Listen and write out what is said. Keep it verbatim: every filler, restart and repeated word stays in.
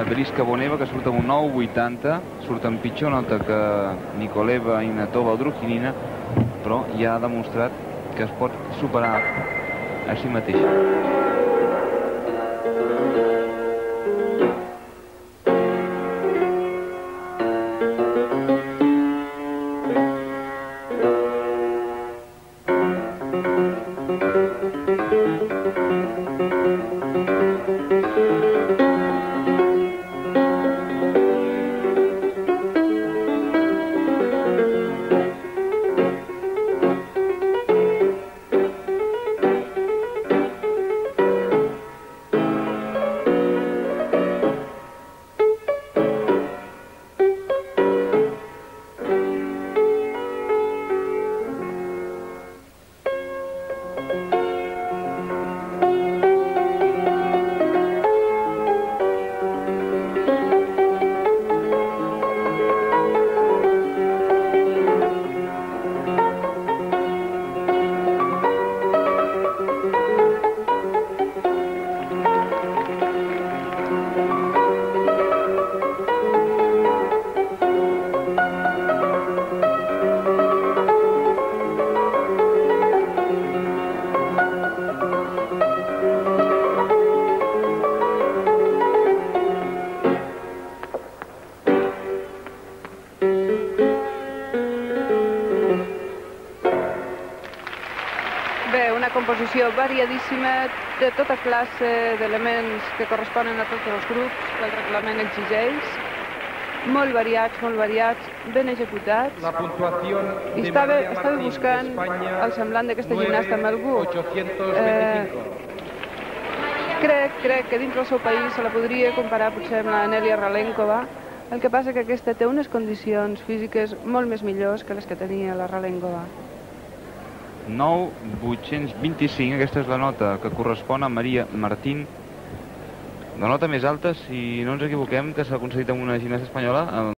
Briska Boneva, que surt amb un nou vuitanta, surt amb pitjor nota que Nikoleva Inatova o Drukhinina, però ja ha demostrat que es pot superar a si mateixa. Composició variadíssima, de tota classe d'elements que corresponen a tots els grups que el reglament exigeix, molt variats, molt variats, ben executats. I estava, estava buscant el semblant d'aquesta gimnasta amb algú. Eh, crec, crec que dins del seu país se la podria comparar potser amb la Nelia Ralenkova, el que passa que aquesta té unes condicions físiques molt més millors que les que tenia la Ralenkova. nou vuit-cents vint-i-cinc, aquesta és la nota que correspon a Maria Martín. La nota més alta, si no ens equivoquem, que s'ha aconseguit amb una gimnasta espanyola.